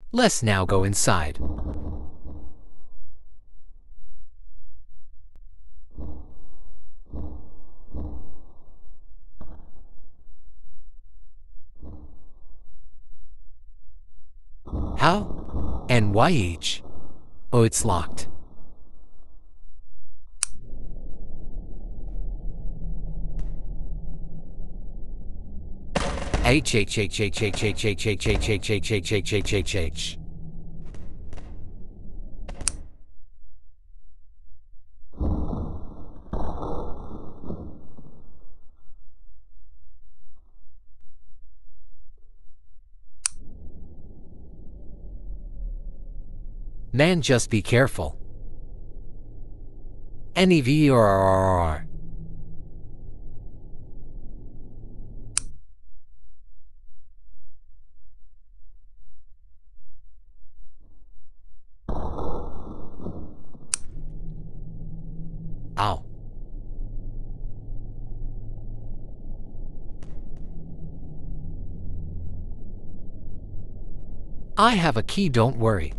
Let's now go inside. How? And why each? Oh, it's locked. H. Man, just be careful. NEV. Ow. I have a key, don't worry.